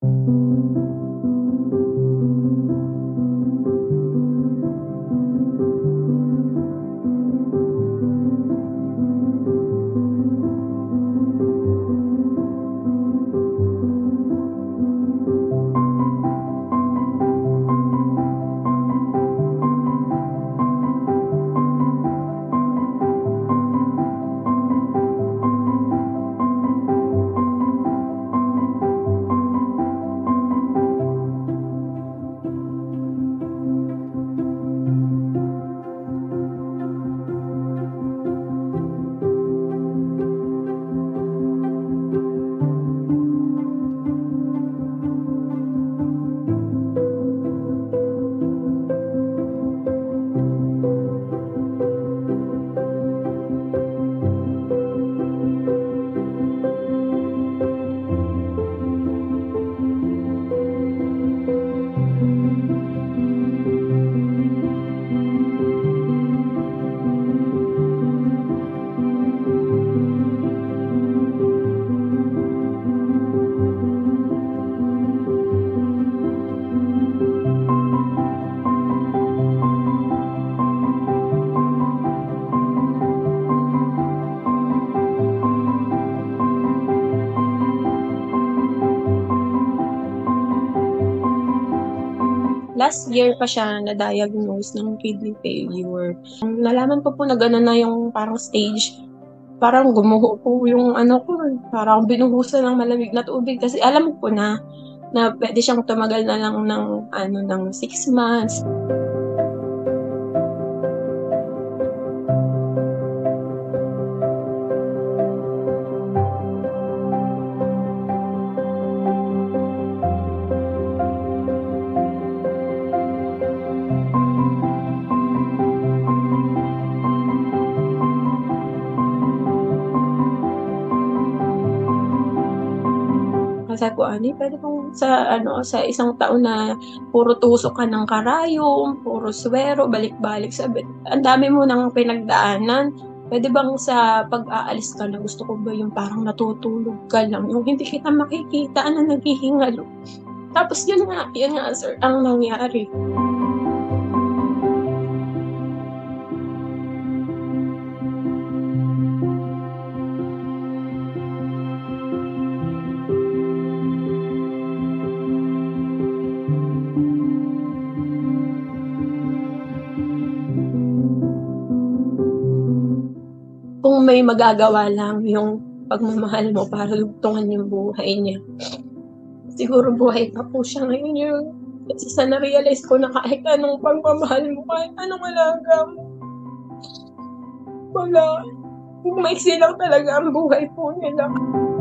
Last year pa siya na-diagnose ng kidney failure. Nalaman ko po na gano'n na yung parang stage, parang gumuho po yung ano ko, parang binuhusan ng malamig na tubig kasi alam ko na puwede siyang tumagal na lang ng ano, ng 6 months. Sabi ko, "Ani, puwede bang sa ano, sa isang taon na puro tusok ka ng karayom, puro suwero, balik-balik." Sabi, "Ang dami mo ng pinagdaanan, puwede bang sa pag-aalis ka na gusto ko ba yung parang natutulog ka lang, yung hindi kita makikita na naghihingalo." Tapos yun nga sir ang nangyari. Kung may magagawa lang yung pagmamahal mo para lugtungan yung buhay niya, siguro buhay pa po siya ngayon yun. Kasi sa na-realize ko na kahit anong pagmamahal mo, kahit anong alaga mo, wala. Maiksi lang talaga ang buhay po nila.